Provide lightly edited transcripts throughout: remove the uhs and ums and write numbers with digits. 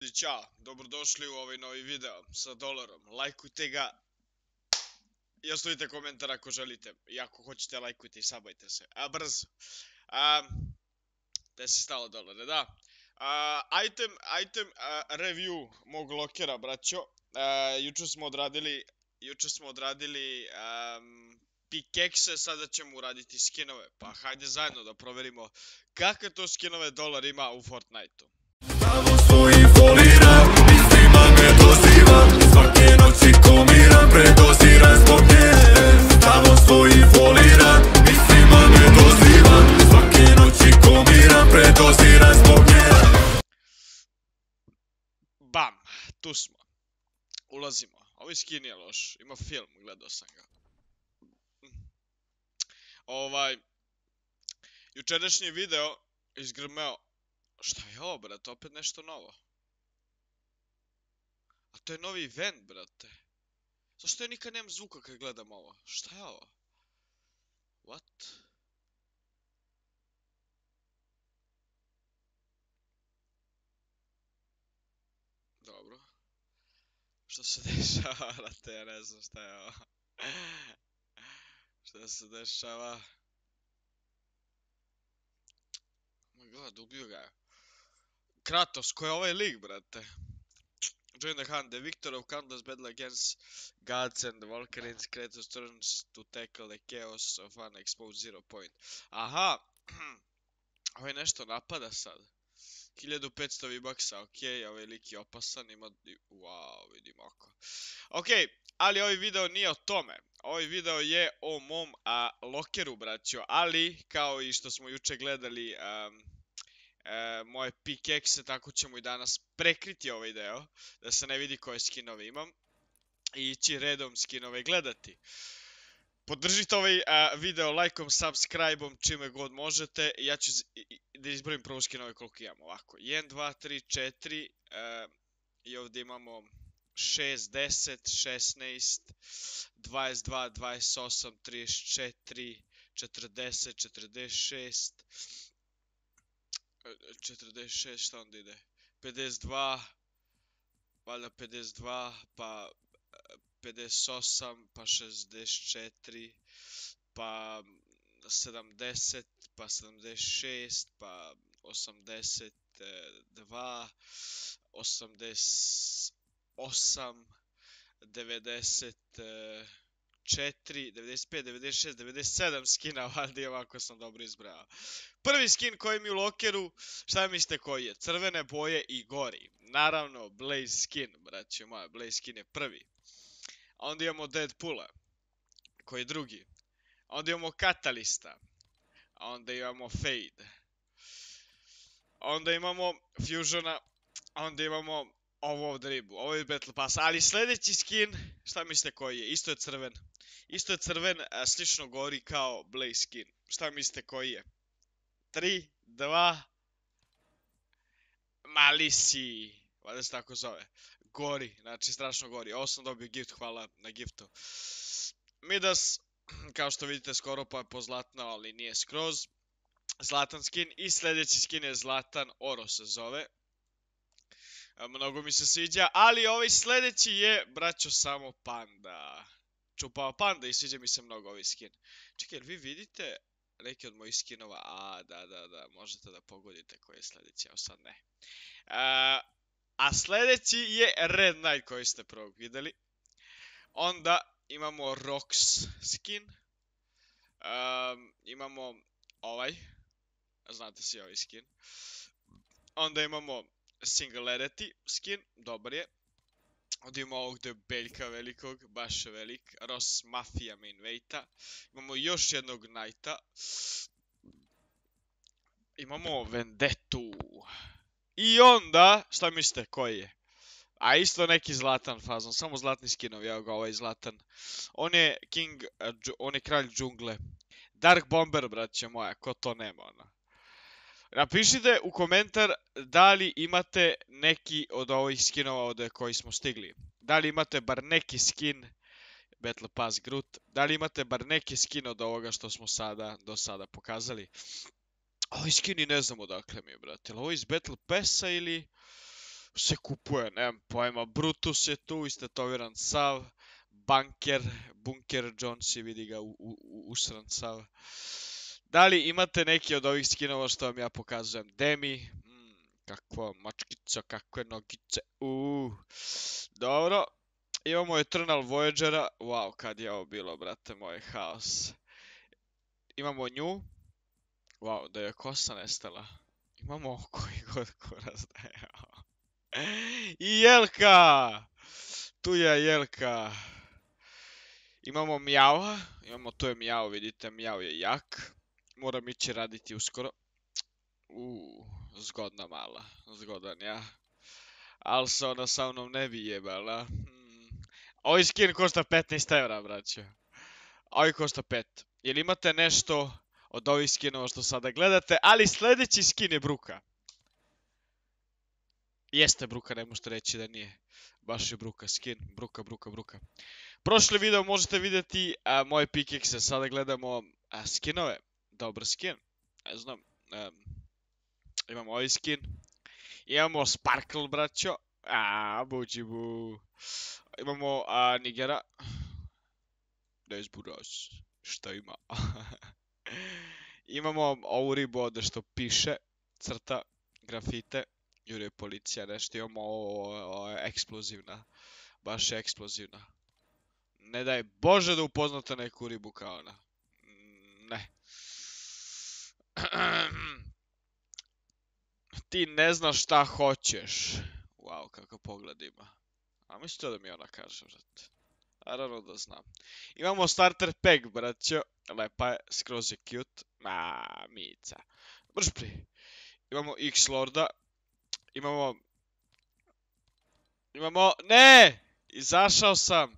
Ćao, dobrodošli u ovaj novi video sa dolarom. Lajkujte ga i ostavite komentar ako želite. I ako hoćete lajkujte i sabajte se. Brzo. Gde si stalo dolare, da. Item review mog lokera, braćo. Juče smo odradili pickaxe, sada ćemo uraditi skinove. Pa hajde zajedno da proverimo kakve to skinove dolar ima u Fortniteu. Tamo svojim foliram, mislima me dozivam, svake noći komiram, predoziram zbog nje. Tamo svojim foliram, mislima me dozivam, svake noći komiram, predoziram zbog nje. Bam, tu smo. Ulazimo. Ovaj skin je loš, ima film, gledao sam ga. Jučerašnji video izgrmeo. Šta je ovo, brate? Opet nešto novo. A to je novi event, brate. Zašto ja nikad nemam zvuka kad gledam ovo? Šta je ovo? What? Dobro. Što se dešava, brate? Ja ne znam šta je ovo. Šta se dešava? Oh my god, ubio ga je. Kratos, ko je ovaj lig, brate? Join the hunt. The victor of countless battle against gods and the Valkyries, Kratos turns to tackle the chaos of unexposed 0 point. Aha! Ovaj nešto napada sad. 1500 V-Bucksa, okej, ovaj lik je opasan, ima... Wow, vidim oko. Okej, ali ovaj video nije o tome. Ovaj video je o mom lokeru, braćo, ali, kao i što smo juče gledali moje pickaxe, tako ćemo i danas prekriti ovaj deo, da se ne vidi koje skinove imam, i ići redom skinove gledati. Podržite ovaj video lajkom, subscribe-om, čime god možete. Ja ću da izbrojim prvo skinove koliko imamo. Ovako, 1, 2, 3, 4, i ovdje imamo 6, 10, 16, 22, 28, 34, 40, 46, 46, šta onda ide? 52, valjda 52, pa 58, pa 64, pa 70, pa 76, pa 82, 88, 94, 95, 96, 97 skina, valjda ovako sam dobro izbrao. Prvi skin koji mi u lokeru, šta mislite koji je? Crvene boje i gori. Naravno, Blaze skin, braćo moja, Blaze skin je prvi. Onda imamo Deadpoola, koji je drugi. Onda imamo Katalista. Onda imamo Fade. Onda imamo Fusiona. Onda imamo ovo ovdje ribu. Ovo je Battle Pass. Ali sljedeći skin, šta mislite koji je? Isto je crven. Isto je crven, slično gori kao Blaze skin. Šta mislite koji je? 3, 2... Malisi. Valjda se tako zove. Gori, znači strašno gori. Ovo sam dobio gift, hvala na giftu. Midas, kao što vidite, skoro pa je pozlatnao, ali nije skroz. Zlatan skin i sljedeći skin je Zlatan Oro se zove. Mnogo mi se sviđa, ali ovaj sljedeći je, braćo, samo panda. Čupao panda i sviđa mi se mnogo ovaj skin. Čekaj, vi vidite neki od mojih skinova? Da, možete da pogodite koji je sljedeći, evo sad ne. A sljedeći je Red Knight koji ste prvog vidjeli. Onda imamo Rox skin. Imamo ovaj. Znate si ovaj skin. Onda imamo Singularity skin. Dobar je. Onda imamo ovog debeljka velikog. Baš velik. Ross Mafia main weighta. Imamo još jednog Knighta. Imamo Vendettu. I onda, šta mislite koji je? A isto neki zlatan fazon, samo zlatni skinovi, evo ga ovaj zlatan. On je king, on je kralj džungle. Dark Bomber, braće moja, ko to nema ona. Napišite u komentar da li imate neki od ovih skinova od koji smo stigli. Da li imate bar neki skin Battle Pass Groot. Da li imate bar neki skin od ovoga što smo do sada pokazali. Ovaj skin i ne znam odakle mi je, brate. Ovo iz Battle Passa ili... se kupuje, nemam pojma. Brutus je tu, istetoviran sav. Bunker Jones i vidi ga usran sav. Da li imate neki od ovih skinova što vam ja pokazujem? Demi, kakva mačkica, kakve nogice, dobro. Imamo Eternal Voyagera, wow, kad je ovo bilo, brate moj, haos. Imamo nju, wow, da je kosa nestala. Imamo koji god kurac da je. I Jelka! Tu je Jelka. Imamo Mjava, tu je Mjau, vidite, Mjau je jak. Moram ići raditi uskoro. Zgodna mala, zgodan ja. Al se ona sa mnom ne bi jebala. Ovaj skin košta 15 evra, braćo. Ovaj košta 5. Jel imate nešto od ovih skinova što sada gledate? Ali sljedeći skin je Bruka. Jeste Bruka, ne možete reći da nije. Baš je Bruka skin. Bruka. Prošli video možete vidjeti moje pickaxe. Sada gledamo skinove. Dobar skin. Ne znam. Imamo ovaj skin. Imamo Sparkle, braćo. Buđibu. Imamo Nigera. Nezburaz. Šta ima? Imamo ovu ribu ovdje što piše. Crta. Grafite. Jure policija nešto. Imamo ovo eksplozivna. Baš je eksplozivna. Ne daj Bože da upoznate neku ribu kao ona. Ne. Ti ne znaš šta hoćeš. Wow, kakav pogled ima. A mislite da mi ona kaže, brate. Naravno da znam. Imamo starter pack, braćo. Lepa je, skroz je cute. Mica. Brž pri. Imamo X-Lorda. Imamo... Ne! Izašao sam!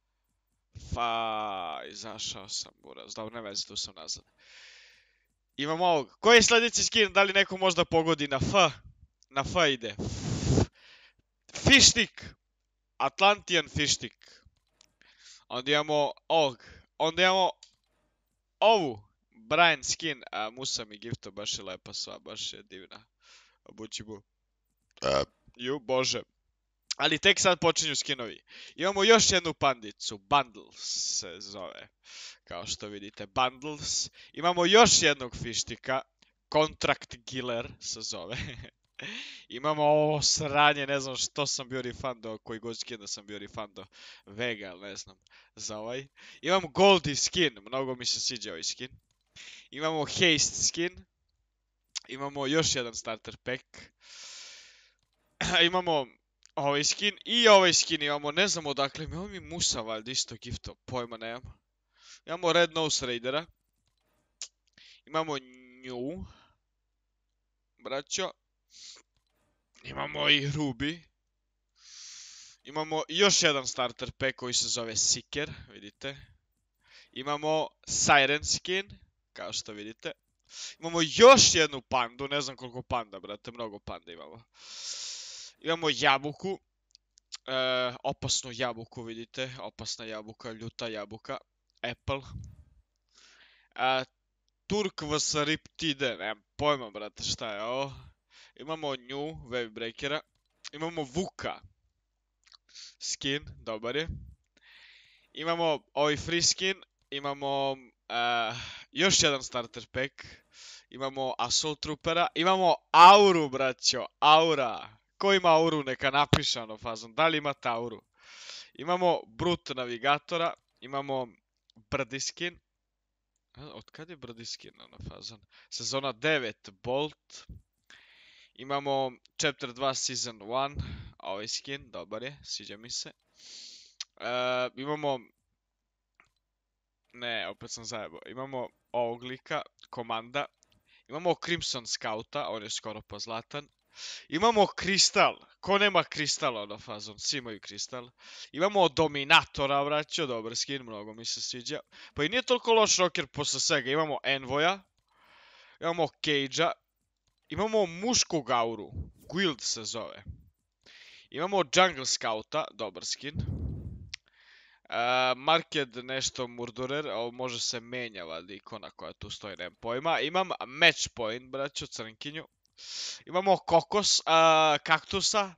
Izašao sam, buraz. Dobro, ne vezi, tu sam nazad. Imamo ovog. Koji je sljedeći skin? Da li neko možda pogodi na F? Na F ide. Fištik. Atlantian Fištik. Onda imamo ovog. Onda imamo ovu. Brian skin. Musa mi gifto, baš je lepa sva, baš je divna. Bućibu. Bože. Ali tek sad počinju skinovi. Imamo još jednu pandicu. Bundles se zove. Kao što vidite, Bundles. Imamo još jednog fištika. Contract Killer se zove. Imamo ovo sranje, ne znam što sam bio refando, koji god skin da sam bio refando. Vega, ne znam, za ovaj. Imamo Goldie skin, mnogo mi se sviđa ovaj skin. Imamo Haste skin. Imamo još jedan starter pack. Imamo ovaj skin i ovaj skin imamo, ne znam odakle, imamo mi Musa valjda isto gifto, pojma nemam. Imamo Red Nose Raidera. Imamo nju. Braćo. Imamo i Ruby. Imamo još jedan starter pack koji se zove Seeker, vidite. Imamo Siren skin, kao što vidite. Imamo još jednu pandu, ne znam koliko panda, brate, mnogo panda imamo. Imamo jabuku. Opasnu jabuku, vidite. Opasna jabuka, ljuta jabuka. Apple. Turk vs Riptide, nemam pojma, brate, šta je ovo. Imamo nju, Wave Breakera. Imamo Vuka. Skin, dobar je. Imamo ovaj free skin. Imamo još jedan starter pack. Imamo Assault Troopera. Imamo Auru, braćo. Aura. Ko ima Auru, neka napiše ono fazon. Da li imate Auru? Imamo Brute Navigatora. Imamo Brdiskin. Od kad je Brdiskin ono fazon? Sezona 9 Bolt. Imamo Chapter 2 Season 1. Ovaj skin, dobar je, sviđa mi se. Imamo... Ne, opet sam zajebao. Imamo ovog lika, Komanda. Imamo Crimson Scouta, on je skoro pa zlatan. Imamo Kristal. Ko nema Kristal ono fazon? Svi imaju Kristal. Imamo Dominatora, vraćao, dobar skin, mnogo mi se sviđa. Pa i nije toliko loš rocker posle svega. Imamo Envoya. Imamo Cage-a. Imamo muškog Auru. Guild se zove. Imamo Jungle Scouta, dobar skin. Marked nešto Murderer, ovo može se menja valjda ikona koja tu stoji, nemam pojma. Imam Match Point, braćo, crnkinju. Imamo kokos, kaktusa.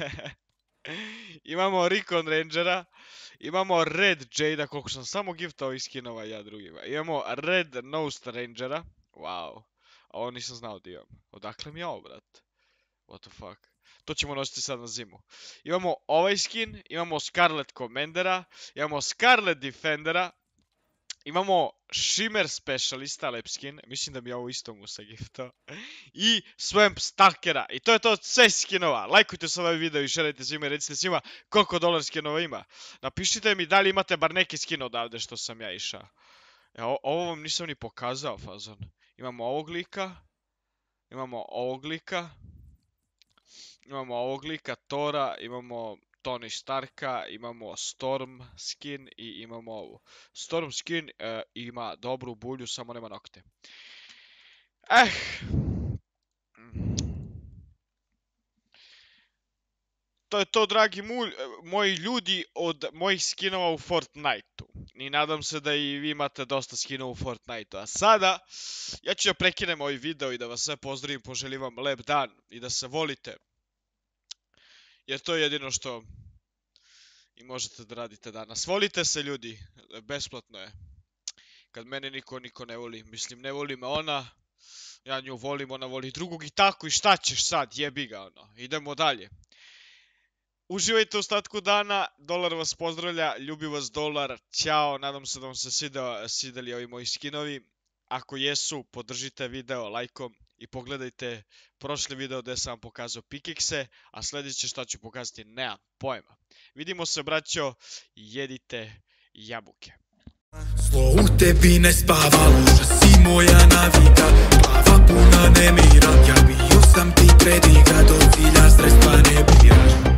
Imamo Recon Rangera. Imamo Red Jada, koliko sam samo giftao ovih skinova ja drugima. Imamo Red Nosed Rangera. Wow. A ovo nisam znao da imam. Odakle mi je ovo, brat? What the fuck? To ćemo nositi sad na zimu. Imamo ovaj skin, imamo Scarlet Commandera, imamo Scarlet Defendera, imamo Shimmer Specialista, lep skin, mislim da mi je ovo isto mu se giftao, i Swamp Stalkera. I to je to od sve skinova. Lajkujte se ovaj video i šerajte svima i recite svima koliko dolar skinova ima. Napišite mi da li imate bar neki skin odavde što sam ja išao. Ovo vam nisam ni pokazao, fazon. Imamo ovog lika, imamo ovog lika. Imamo ovog lika, Tora, imamo Tony Starka, imamo Storm skin i imamo ovu. Storm skin ima dobru bulju, samo nema nokte. To je to, dragi moji ljudi, od mojih skinova u Fortniteu. I nadam se da i vi imate dosta skinova u Fortniteu. A sada, ja ću da prekinem ovaj video i da vas sve pozdravim, poželim vam lep dan i da se volite. Jer to je jedino što i možete da radite danas. Volite se, ljudi, besplatno je. Kad mene niko ne voli, mislim, ne voli me ona, ja nju volim, ona voli drugog i tako, i šta ćeš sad, jebi ga, ono. Idemo dalje. Uživajte u ostatku dana, Dolar vas pozdravlja, ljubi vas Dolar, ćao, nadam se da vam se svidjeli ovi moji skinovi. Ako jesu, podržite video lajkom i pogledajte prošli video gdje sam vam pokazao pikekse, a sljedeće šta ću pokazati nemam pojma. Vidimo se, braćo, jedite jabuke. Zlo u tebi ne spava, loža si moja navika, glava puna nemira, ja bio sam ti predigra, do cilja sredstva ne biraš.